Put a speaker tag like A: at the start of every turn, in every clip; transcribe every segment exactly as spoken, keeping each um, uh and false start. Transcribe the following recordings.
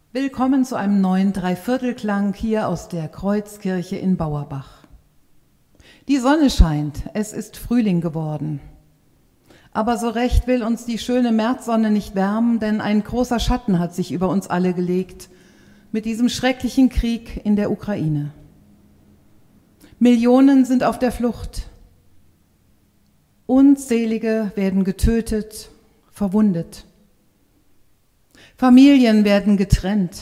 A: Willkommen zu einem neuen Dreiviertelklang hier aus der Kreuzkirche in Bauerbach. Die Sonne scheint, es ist Frühling geworden. Aber so recht will uns die schöne Märzsonne nicht wärmen, denn ein großer Schatten hat sich über uns alle gelegt mit diesem schrecklichen Krieg in der Ukraine. Millionen sind auf der Flucht. Unzählige werden getötet, verwundet. Familien werden getrennt.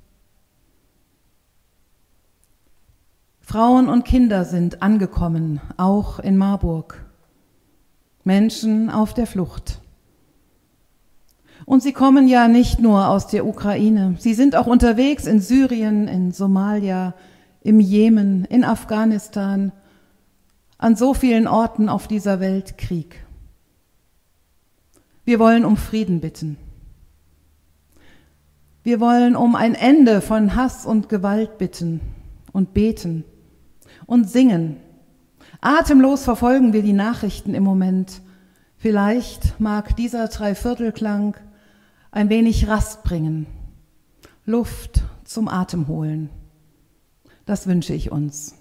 A: Frauen und Kinder sind angekommen, auch in Marburg. Menschen auf der Flucht. Und sie kommen ja nicht nur aus der Ukraine. Sie sind auch unterwegs in Syrien, in Somalia, im Jemen, in Afghanistan, an so vielen Orten auf dieser Welt Krieg. Wir wollen um Frieden bitten. Wir wollen um ein Ende von Hass und Gewalt bitten und beten und singen. Atemlos verfolgen wir die Nachrichten im Moment. Vielleicht mag dieser Dreiviertelklang ein wenig Rast bringen, Luft zum Atem holen. Das wünsche ich uns.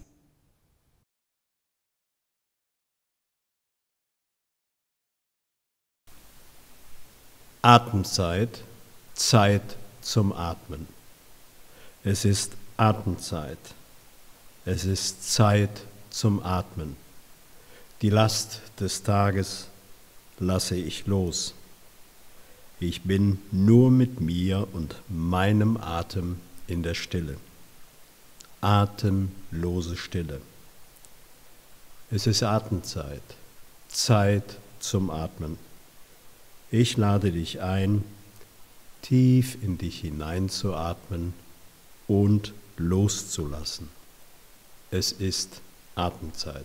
B: Atemzeit, Zeit zum Atmen. Es ist Atemzeit. Es ist Zeit zum Atmen. Die Last des Tages lasse ich los. Ich bin nur mit mir und meinem Atem in der Stille. Atemlose Stille. Es ist Atemzeit, Zeit zum Atmen. Ich lade dich ein, tief in dich hineinzuatmen und loszulassen. Es ist Atemzeit.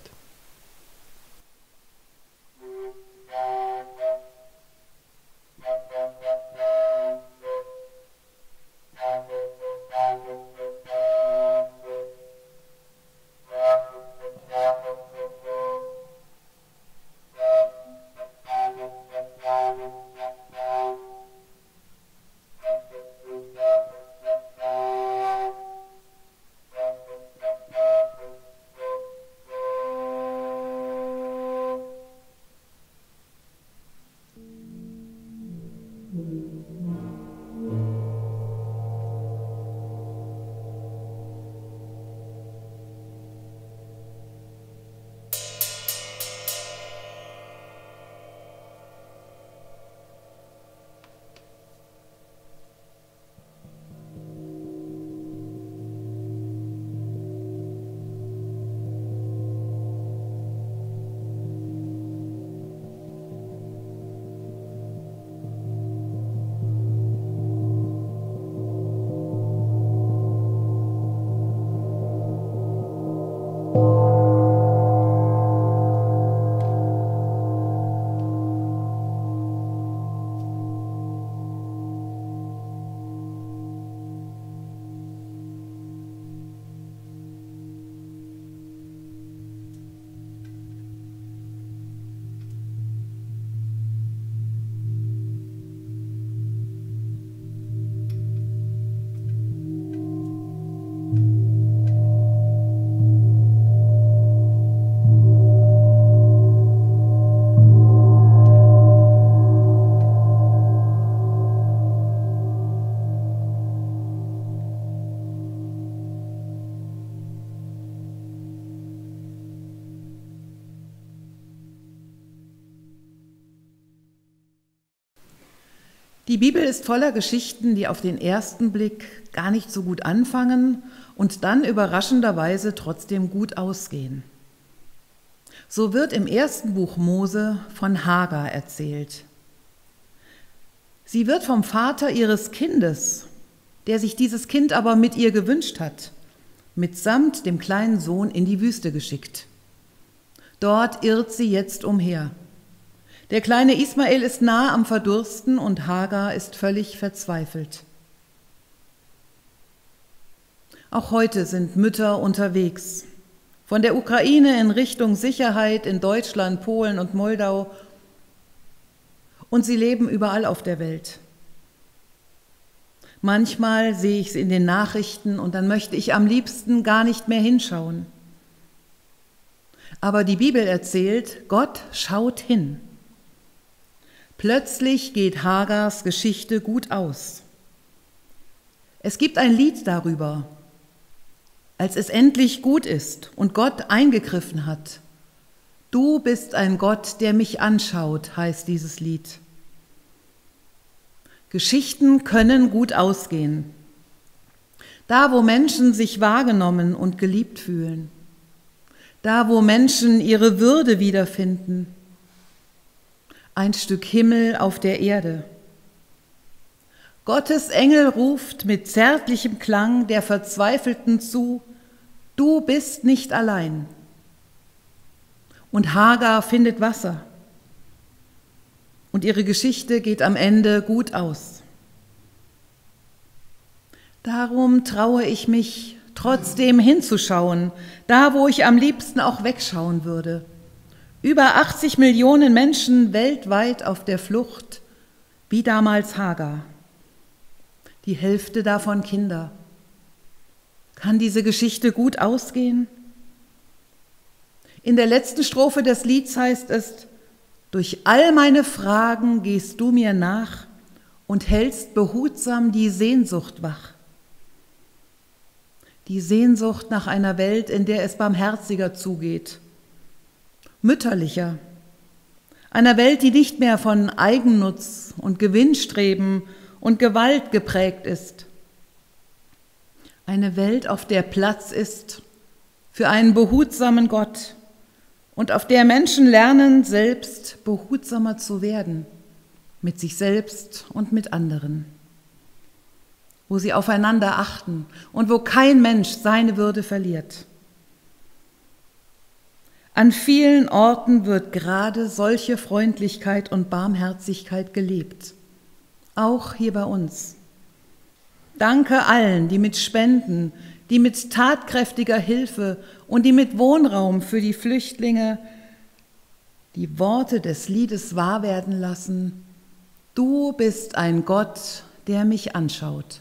A: Die Bibel ist voller Geschichten, die auf den ersten Blick gar nicht so gut anfangen und dann überraschenderweise trotzdem gut ausgehen. So wird im ersten Buch Mose von Hagar erzählt. Sie wird vom Vater ihres Kindes, der sich dieses Kind aber mit ihr gewünscht hat, mitsamt dem kleinen Sohn in die Wüste geschickt. Dort irrt sie jetzt umher. Der kleine Ismael ist nah am Verdursten und Hagar ist völlig verzweifelt. Auch heute sind Mütter unterwegs, von der Ukraine in Richtung Sicherheit in Deutschland, Polen und Moldau. Und sie leben überall auf der Welt. Manchmal sehe ich es in den Nachrichten und dann möchte ich am liebsten gar nicht mehr hinschauen. Aber die Bibel erzählt, Gott schaut hin. Plötzlich geht Hagars Geschichte gut aus. Es gibt ein Lied darüber, als es endlich gut ist und Gott eingegriffen hat. Du bist ein Gott, der mich anschaut, heißt dieses Lied. Geschichten können gut ausgehen. Da, wo Menschen sich wahrgenommen und geliebt fühlen. Da, wo Menschen ihre Würde wiederfinden. Ein Stück Himmel auf der Erde. Gottes Engel ruft mit zärtlichem Klang der Verzweifelten zu, du bist nicht allein. Und Hagar findet Wasser. Und ihre Geschichte geht am Ende gut aus. Darum traue ich mich, trotzdem hinzuschauen, da wo ich am liebsten auch wegschauen würde. Über achtzig Millionen Menschen weltweit auf der Flucht, wie damals Hagar. Die Hälfte davon Kinder. Kann diese Geschichte gut ausgehen? In der letzten Strophe des Lieds heißt es, durch all meine Fragen gehst du mir nach und hältst behutsam die Sehnsucht wach. Die Sehnsucht nach einer Welt, in der es barmherziger zugeht, mütterlicher, einer Welt, die nicht mehr von Eigennutz und Gewinnstreben und Gewalt geprägt ist. Eine Welt, auf der Platz ist für einen behutsamen Gott und auf der Menschen lernen, selbst behutsamer zu werden, mit sich selbst und mit anderen. Wo sie aufeinander achten und wo kein Mensch seine Würde verliert. An vielen Orten wird gerade solche Freundlichkeit und Barmherzigkeit gelebt, auch hier bei uns. Danke allen, die mit Spenden, die mit tatkräftiger Hilfe und die mit Wohnraum für die Flüchtlinge die Worte des Liedes wahr werden lassen. Du bist ein Gott, der mich anschaut.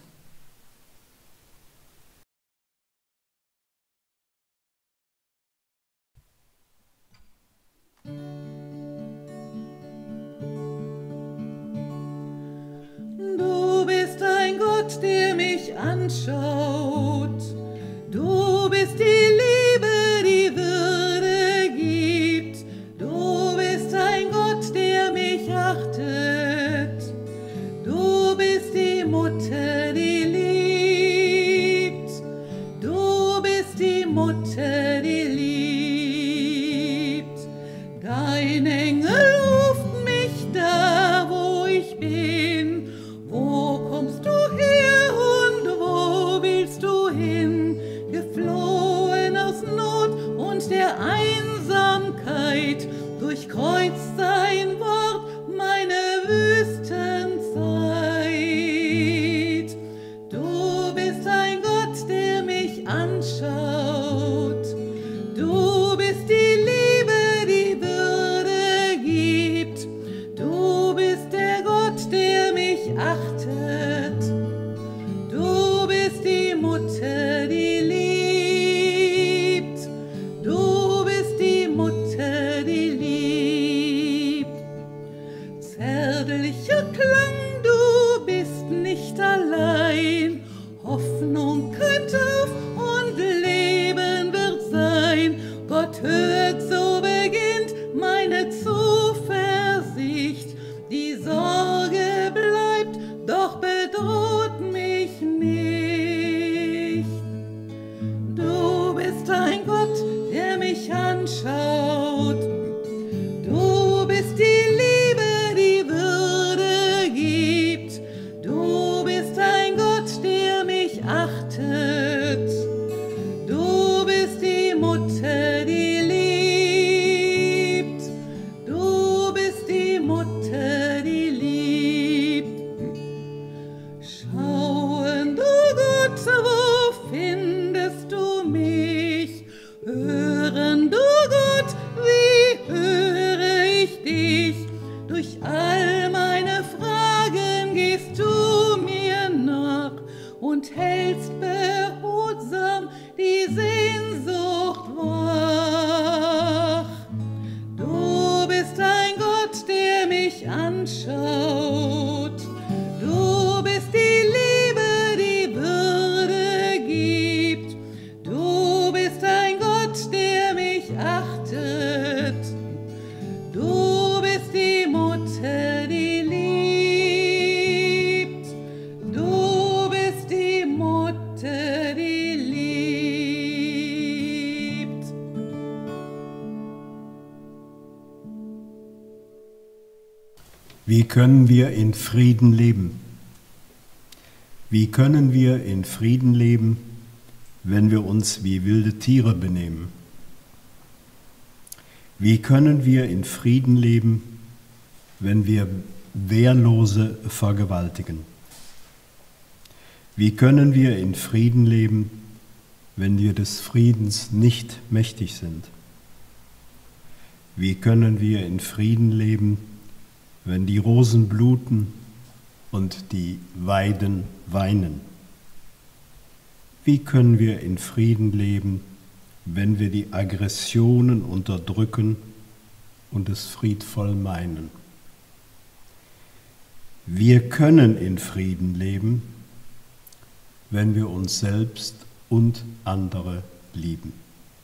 A: Du bist ein Gott, der mich anschaut. Du bist die Liebe, die Würde gibt. Du bist ein Gott, der mich achtet. Du bist die Mutter, die liebt. Du bist die Mutter, die liebt. Dein Engel ruft mich da, wo ich bin. Wo kommst du her und wo willst du hin? Geflohen aus Not und der Einsamkeit, durchkreuzt sein Wort meine Wüstenzeit. Du bist ein Gott, der mich anschaut. Du bist die Liebe, die Würde gibt. Du bist der Gott, der mich achtet. Du bist die Mutter, die liebt. Du bist die Mutter, die liebt. Zärtlicher Klang, du bist nicht allein. Hoffnung keimt auf und Leben und hältst behutsam die Sehnsucht wach. Du bist ein Gott, der mich anschaut. Du bist die Liebe, die Würde gibt. Du bist ein Gott, der mich achtet. Du bist die Mutter, die liebt. Du bist die Mutter, die liebt.
B: Wie können wir in Frieden leben? Wie können wir in Frieden leben, wenn wir uns wie wilde Tiere benehmen? Wie können wir in Frieden leben, wenn wir Wehrlose vergewaltigen? Wie können wir in Frieden leben, wenn wir des Friedens nicht mächtig sind? Wie können wir in Frieden leben, wenn die Rosen bluten und die Weiden weinen? Wie können wir in Frieden leben, wenn wir die Aggressionen unterdrücken und es friedvoll meinen? Wir können in Frieden leben, wenn wir uns selbst und andere lieben.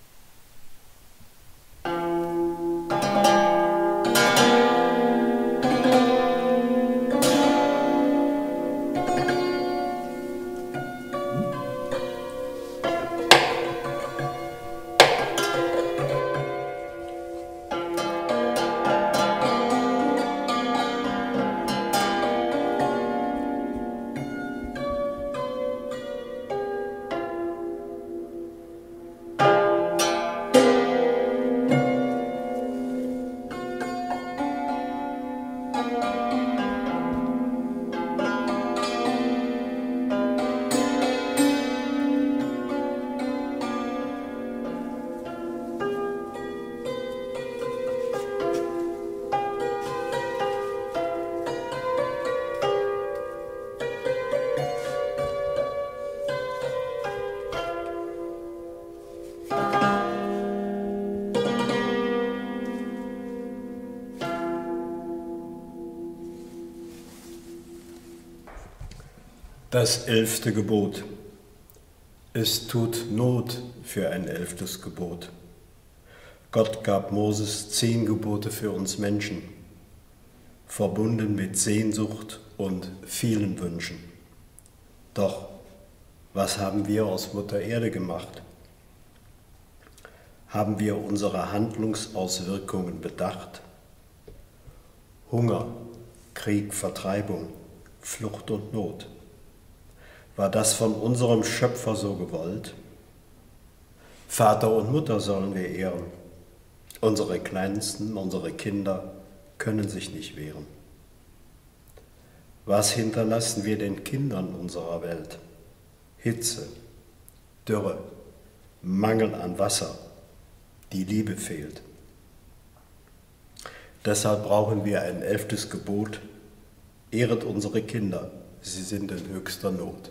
B: Das elfte Gebot. Es tut Not für ein elftes Gebot. Gott gab Moses zehn Gebote für uns Menschen, verbunden mit Sehnsucht und vielen Wünschen. Doch was haben wir aus Mutter Erde gemacht? Haben wir unsere Handlungsauswirkungen bedacht? Hunger, Krieg, Vertreibung, Flucht und Not. War das von unserem Schöpfer so gewollt? Vater und Mutter sollen wir ehren. Unsere Kleinsten, unsere Kinder können sich nicht wehren. Was hinterlassen wir den Kindern unserer Welt? Hitze, Dürre, Mangel an Wasser, die Liebe fehlt. Deshalb brauchen wir ein elftes Gebot: Ehret unsere Kinder, sie sind in höchster Not.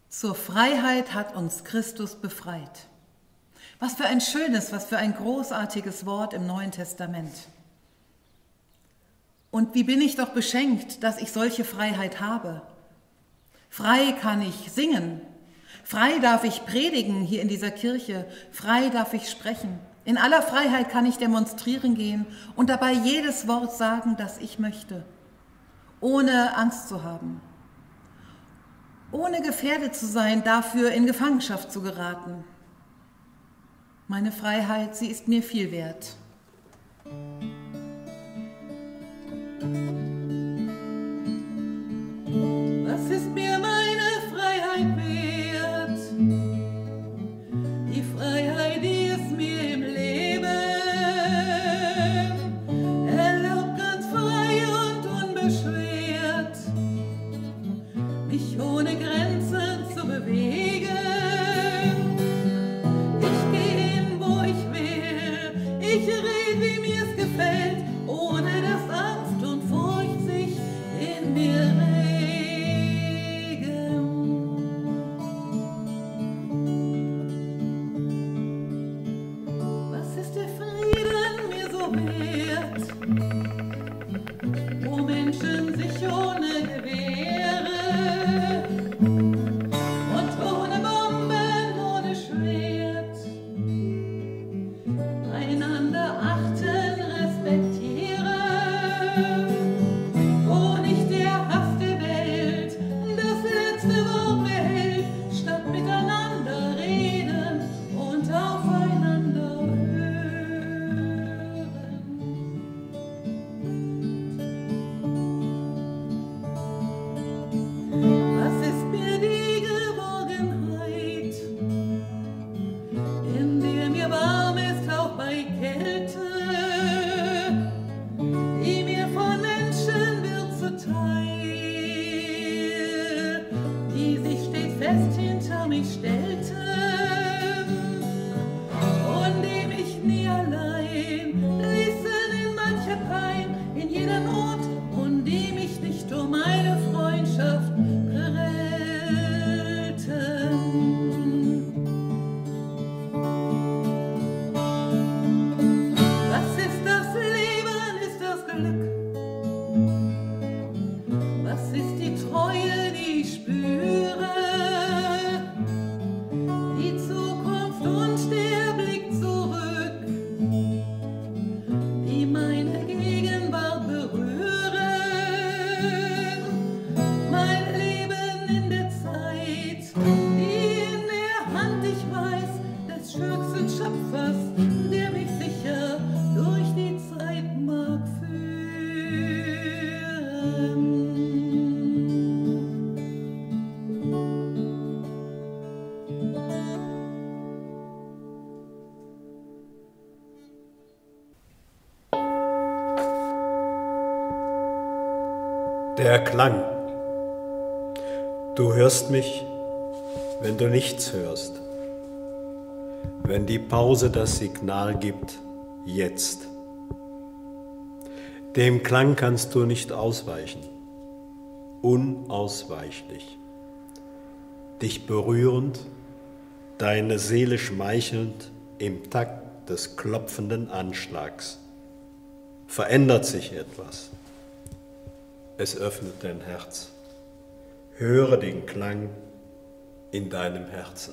A: Zur Freiheit hat uns Christus befreit. Was für ein schönes, was für ein großartiges Wort im Neuen Testament. Und wie bin ich doch beschenkt, dass ich solche Freiheit habe. Frei kann ich singen, frei darf ich predigen hier in dieser Kirche, frei darf ich sprechen. In aller Freiheit kann ich demonstrieren gehen und dabei jedes Wort sagen, das ich möchte, ohne Angst zu haben, ohne gefährdet zu sein, dafür in Gefangenschaft zu geraten. Meine Freiheit, sie ist mir viel wert. Was ist mir meine Freiheit wert? Die Freiheit, die es mir im Leben erlaubt, ganz frei und unbeschwert, mich ohne Grenzen zu bewegen. Ich gehe hin, wo ich will, ich rede, wie mir es gefällt, ohne dass Angst und Furcht sich in mir regen. Was ist der Frieden mir so wert, wo Menschen sich ohne Gewehre und ohne Bomben, ohne Schwert einander achten, respektieren, wo nicht der Hass der Welt das letzte Wort behält, statt miteinander reden und aufeinander hören. Was ist mir die Geborgenheit, in der mir warm ist, auch bei Kälte, die mir von Menschen wird zuteil, die sich stets fest hinter mich stellten und die mich nie allein ließen in mancher Pein, in jeder Not, und die mich nicht um meine Freundschaft prellten. Was ist das Leben, ist das Glück? Was ist die Treue, die ich spüre? Die Zukunft und der Blick zurück, die meine Gegenwart berühren. Mein Leben in der Zeit, die in der Hand, ich weiß, des höchsten Schöpfers, der mich sicher durch die Zeit mag führen.
B: Der Klang. Du hörst mich, wenn du nichts hörst, wenn die Pause das Signal gibt, jetzt. Dem Klang kannst du nicht ausweichen, unausweichlich. Dich berührend, deine Seele schmeichelnd im Takt des klopfenden Anschlags, verändert sich etwas. Es öffnet dein Herz. Höre den Klang in deinem Herzen.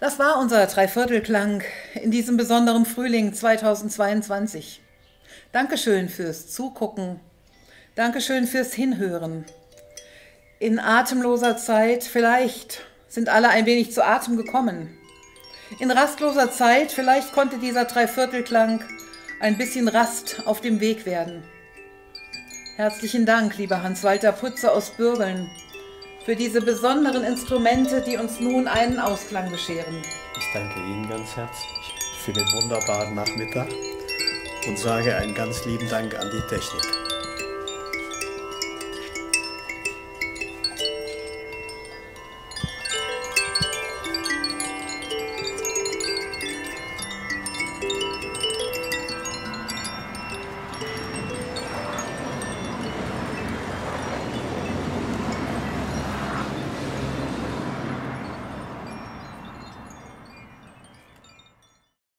A: Das war unser Dreiviertelklang in diesem besonderen Frühling zweitausendzweiundzwanzig. Dankeschön fürs Zugucken. Dankeschön fürs Hinhören. In atemloser Zeit, vielleicht sind alle ein wenig zu Atem gekommen. In rastloser Zeit, vielleicht konnte dieser Dreiviertelklang ein bisschen Rast auf dem Weg werden. Herzlichen Dank, lieber Hans-Walter Putze aus Bürgeln, für diese besonderen Instrumente, die uns nun einen Ausklang bescheren.
B: Ich danke Ihnen ganz herzlich für den wunderbaren Nachmittag und sage einen ganz lieben Dank an die Technik.